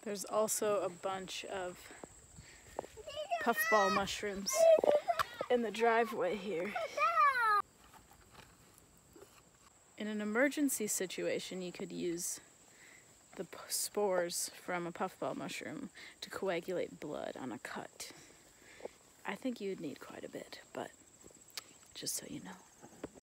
There's also a bunch of puffball mushrooms in the driveway here. In an emergency situation, you could use the spores from a puffball mushroom to coagulate blood on a cut. I think you'd need quite a bit, but just so you know.